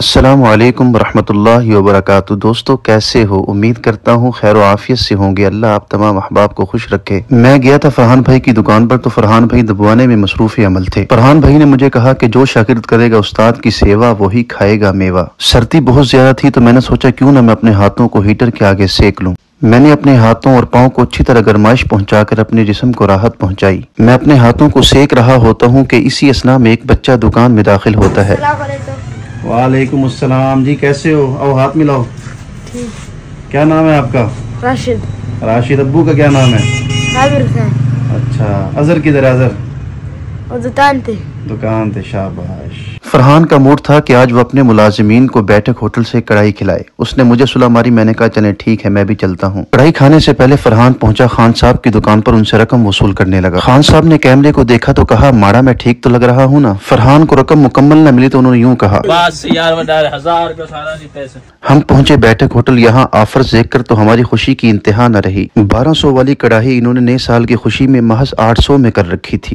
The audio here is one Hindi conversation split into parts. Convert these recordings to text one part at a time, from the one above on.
अस्सलामु अलैकुम रहमतुल्लाहि व बरकातुहू। दोस्तों कैसे हो? उम्मीद करता हूँ खैर व आफियत से होंगे। अल्लाह आप तमाम अहबाब को खुश रखे। मैं गया था फरहान भाई की दुकान पर, तो फरहान भाई दबवाने में मसरूफ अमल थे। फरहान भाई ने मुझे कहा कि जो शागिर्द करेगा उस्ताद की सेवा वही खाएगा मेवा। सर्दी बहुत ज्यादा थी तो मैंने सोचा क्यों ना मैं अपने हाथों को हीटर के आगे सेक लूं। मैंने अपने हाथों और पांव को अच्छी तरह गरमाइश पहुंचाकर अपने जिस्म को राहत पहुंचाई। मैं अपने हाथों को सेक रहा होता हूं कि इसी असना में एक बच्चा दुकान में दाखिल होता है। वालेकुम अस्सलाम जी, कैसे हो? आओ हाथ मिलाओ। क्या नाम है आपका? राशिद। राशिद। अब्बू का क्या नाम है? आबिर खान। अच्छा, अजहर किधर है? अजहर और दुकान थे। शाबाश। फरहान का मूड था कि आज वो अपने मुलाजिमीन को बैठक होटल से कढ़ाई खिलाए। उसने मुझे सुला मारी। मैंने कहा चले ठीक है, मैं भी चलता हूँ। कढ़ाई खाने से पहले फरहान पहुंचा खान साहब की दुकान पर, उनसे रकम वसूल करने लगा। खान साहब ने कैमरे को देखा तो कहा माड़ा मैं ठीक तो लग रहा हूँ ना? फरहान को रकम मुकम्मल न मिली तो उन्होंने यूँ कहा हम पहुंचे बैठक होटल। यहाँ ऑफर्स देखकर तो हमारी खुशी की इंतहा न रही। 1200 वाली कढ़ाई इन्होंने नए साल की खुशी में महज 800 में कर रखी थी।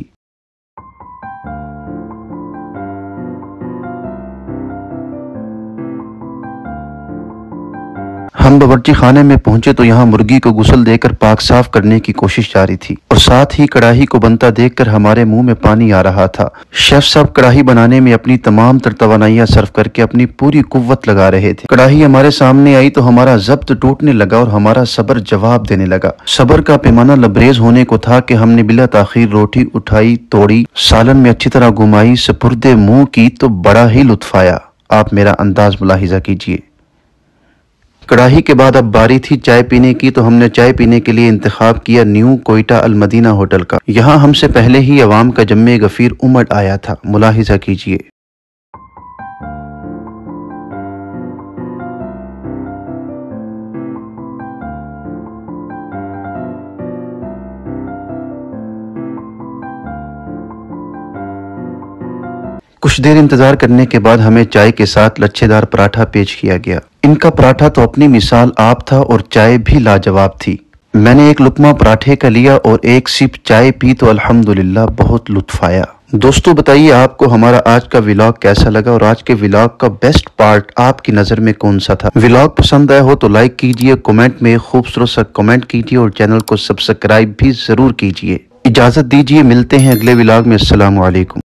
हम बावर्ची खाने में पहुंचे तो यहाँ मुर्गी को गुस्ल देकर पाक साफ करने की कोशिश जारी थी और साथ ही कढ़ाई को बनता देखकर हमारे मुंह में पानी आ रहा था। शेफ साहब कढ़ाई बनाने में अपनी तमाम तर तवानाइयां सर्व करके अपनी पूरी कुव्वत लगा रहे थे। कढ़ाई हमारे सामने आई तो हमारा जब्त टूटने लगा और हमारा सब्र जवाब देने लगा। सब्र का पैमाना लबरेज होने को था कि हमने बिला ताखीर रोटी उठाई, तोड़ी, सालन में अच्छी तरह घुमाई, सपुर्दे मुंह की तो बड़ा ही लुत्फ आया। आप मेरा अंदाज मुलाहिजा कीजिए। कढ़ाई के बाद अब बारी थी चाय पीने की, तो हमने चाय पीने के लिए इंतखाब किया न्यू कोयटा अल मदीना होटल का। यहाँ हमसे पहले ही अवाम का जम्मे गफीर उमड़ आया था। मुलाहिजा कीजिए। कुछ देर इंतजार करने के बाद हमें चाय के साथ लच्छेदार पराठा पेश किया गया। इनका पराठा तो अपनी मिसाल आप था और चाय भी लाजवाब थी। मैंने एक लुकमा पराठे का लिया और एक सिप चाय पी तो अल्हम्दुलिल्लाह बहुत लुत्फ आया। दोस्तों बताइए आपको हमारा आज का व्लॉग कैसा लगा और आज के व्लॉग का बेस्ट पार्ट आपकी नजर में कौन सा था? व्लॉग पसंद आया हो तो लाइक कीजिए, कमेंट में खूबसूरत सा कमेंट कीजिए और चैनल को सब्सक्राइब भी जरूर कीजिए। इजाजत दीजिए, मिलते हैं अगले व्लॉग में। अस्सलामु अलैकुम।